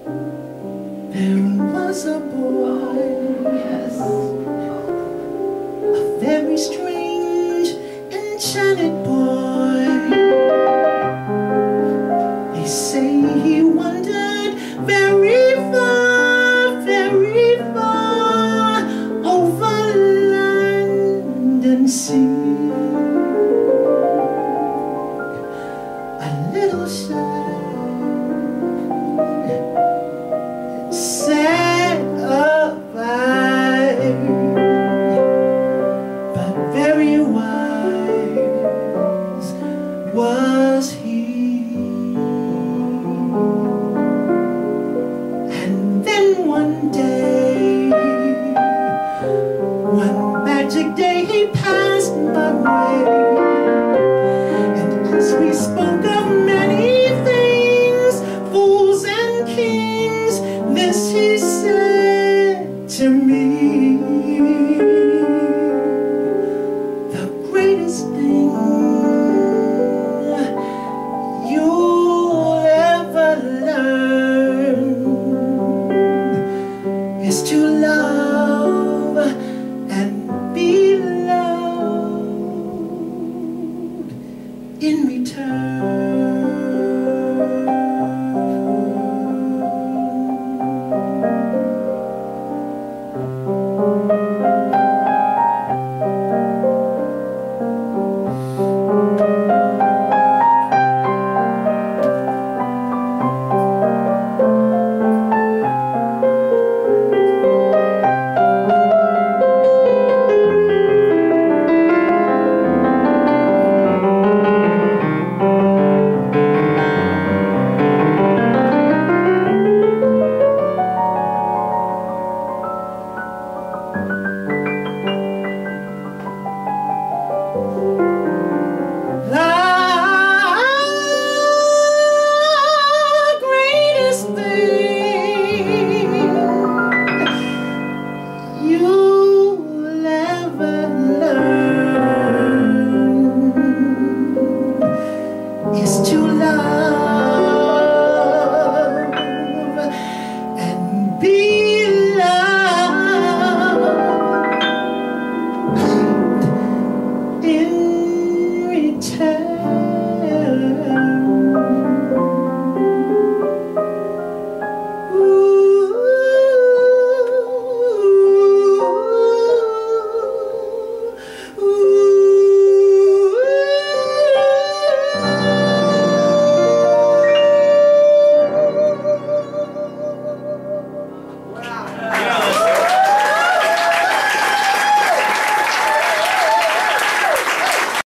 There was a boy, Yes. a very strange, enchanted boy. They say he wandered very far over land and sea. A little shy, sad of eye, but very wise was he. And then one day, one magic day, he passed my way. And as we spoke of many things, fools and kings, this he said: